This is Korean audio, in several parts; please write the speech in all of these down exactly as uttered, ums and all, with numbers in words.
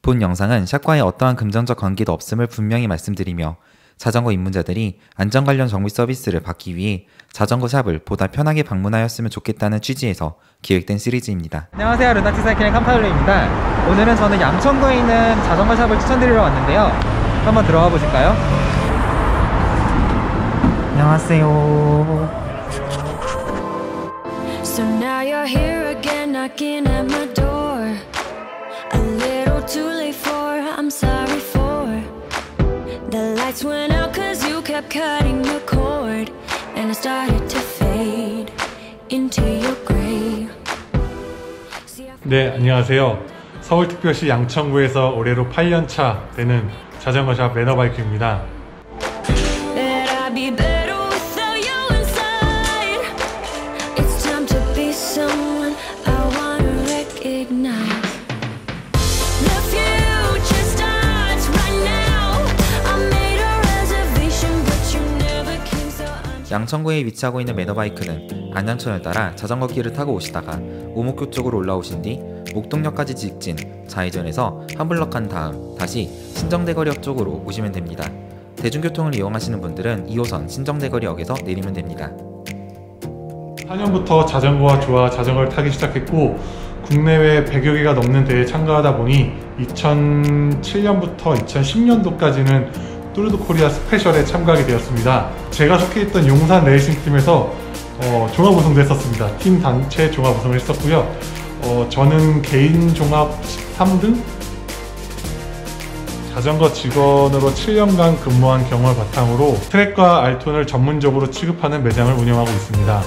본 영상은 샵과의 어떠한 금전적 관계도 없음을 분명히 말씀드리며 자전거 입문자들이 안전 관련 정비 서비스를 받기 위해 자전거 샵을 보다 편하게 방문하였으면 좋겠다는 취지에서 기획된 시리즈입니다. 안녕하세요, 르나티 사이클의 캄파울루입니다. 오늘은 저는 양천구에 있는 자전거 샵을 추천드리러 왔는데요. 한번 들어가 보실까요? 안녕하세요. So now you're here again knocking at my door. A little too late for, I'm sorry for. The lights went out cause you kept cutting the cord. And I started to fade into your grey. 네, 안녕하세요. 서울특별시 양천구에서 올해로 팔 년 차 되는 자전거샵 매너바이크입니다. 양천구에 위치하고 있는 매너바이크는 안양천을 따라 자전거길을 타고 오시다가 오목교 쪽으로 올라오신 뒤 목동역까지 직진 좌회전해서 한 블럭 간 다음 다시 신정대거리역 쪽으로 오시면 됩니다. 대중교통을 이용하시는 분들은 이 호선 신정대거리역에서 내리면 됩니다. 사 년부터 자전거와 좋아 자전거를 타기 시작했고 국내외 백여 개가 넘는 대회에 참가하다 보니 이천칠 년부터 이천십 년도까지는 뚜르드 코리아 스페셜에 참가하게 되었습니다. 제가 속해 있던 용산 레이싱팀에서 어, 종합 우승도 했었습니다. 팀 단체 종합 우승을 했었고요. 어, 저는 개인 종합 십삼 등? 자전거 직원으로 칠 년간 근무한 경험을 바탕으로 트랙과 알톤을 전문적으로 취급하는 매장을 운영하고 있습니다.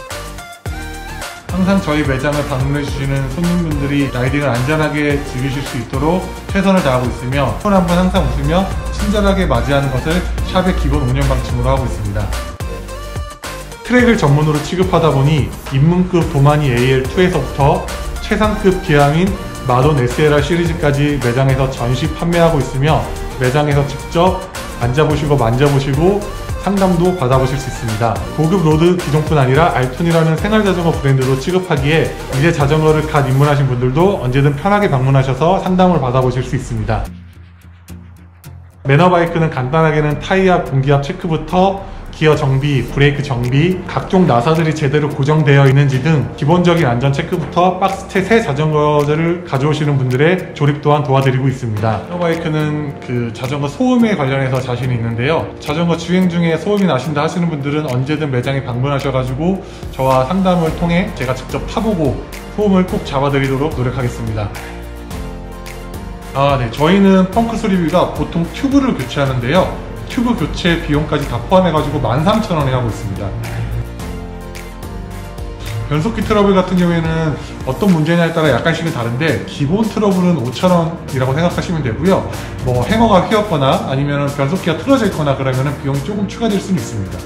항상 저희 매장을 방문해주시는 손님분들이 라이딩을 안전하게 즐기실 수 있도록 최선을 다하고 있으며 손 한번 항상 웃으며 친절하게 맞이하는 것을 샵의 기본 운영 방침으로 하고 있습니다. 트랙을 전문으로 취급하다 보니 입문급 도마니 에이엘 투에서부터 최상급 기아인 마돈 에스엘알 시리즈까지 매장에서 전시 판매하고 있으며 매장에서 직접 앉아보시고 만져보시고 상담도 받아보실 수 있습니다. 고급 로드 기종뿐 아니라 알톤이라는 생활자전거 브랜드로 취급하기에 이제 자전거를 갓 입문하신 분들도 언제든 편하게 방문하셔서 상담을 받아보실 수 있습니다. 매너바이크는 간단하게는 타이압, 공기압 체크부터 기어 정비, 브레이크 정비, 각종 나사들이 제대로 고정되어 있는지 등 기본적인 안전 체크부터 박스째 새 자전거를 가져오시는 분들의 조립 또한 도와드리고 있습니다. 매너바이크는 그 자전거 소음에 관련해서 자신이 있는데요. 자전거 주행 중에 소음이 나신다 하시는 분들은 언제든 매장에 방문하셔가지고 저와 상담을 통해 제가 직접 타보고 소음을 꼭 잡아드리도록 노력하겠습니다. 아, 네. 저희는 펑크 수리비가 보통 튜브를 교체하는데요. 튜브 교체 비용까지 다 포함해가지고 만 삼천 원에 하고 있습니다. 변속기 트러블 같은 경우에는 어떤 문제냐에 따라 약간씩은 다른데 기본 트러블은 오천 원이라고 생각하시면 되고요. 뭐 행어가 휘었거나 아니면 변속기가 틀어져 있거나 그러면 비용이 조금 추가될 수는 있습니다.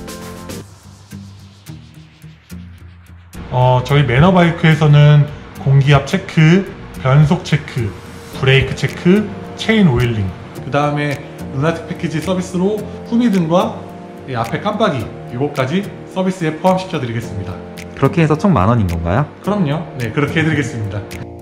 어, 저희 매너바이크에서는 공기압 체크, 변속 체크, 브레이크 체크, 체인 오일링, 그 다음에 루나틱 패키지 서비스로 후미등과 앞에 깜빡이 이것까지 서비스에 포함시켜 드리겠습니다. 그렇게 해서 총 만 원인 건가요? 그럼요. 네, 그렇게 해드리겠습니다.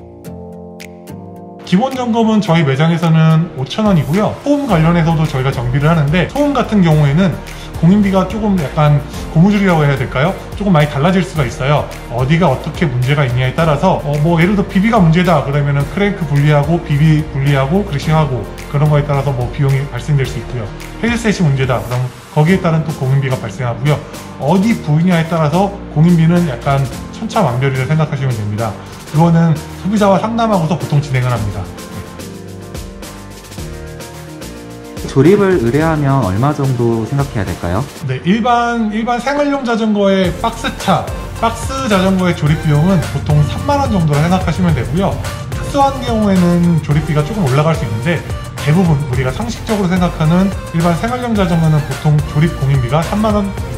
기본 점검은 저희 매장에서는 오천 원이고요. 소음 관련해서도 저희가 정비를 하는데 소음 같은 경우에는 공인비가 조금 약간 고무줄이라고 해야 될까요? 조금 많이 달라질 수가 있어요. 어디가 어떻게 문제가 있냐에 따라서 어, 뭐 예를 들어 비비가 문제다 그러면은 크랭크 분리하고 비비 분리하고 그리싱하고 그런 거에 따라서 뭐 비용이 발생될 수 있고요. 헤드셋이 문제다 그럼 거기에 따른 또 공인비가 발생하고요. 어디 부위냐에 따라서 공인비는 약간 천차만별이라 생각하시면 됩니다. 그거는 소비자와 상담하고서 보통 진행을 합니다. 조립을 의뢰하면 얼마 정도 생각해야 될까요? 네, 일반 일반 생활용 자전거의 박스차, 박스 자전거의 조립 비용은 보통 삼만 원 정도로 생각하시면 되고요. 특수한 경우에는 조립비가 조금 올라갈 수 있는데 대부분 우리가 상식적으로 생각하는 일반 생활용 자전거는 보통 조립 공인비가 삼만 원입니다.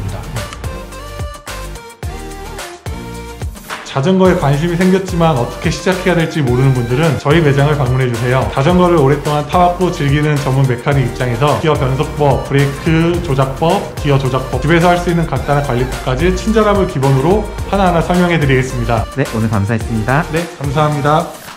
자전거에 관심이 생겼지만 어떻게 시작해야 될지 모르는 분들은 저희 매장을 방문해주세요. 자전거를 오랫동안 타왔고 즐기는 전문 메카닉 입장에서 기어 변속법, 브레이크 조작법, 기어 조작법, 집에서 할 수 있는 간단한 관리법까지 친절함을 기본으로 하나하나 설명해 드리겠습니다. 네, 오늘 감사했습니다. 네, 감사합니다.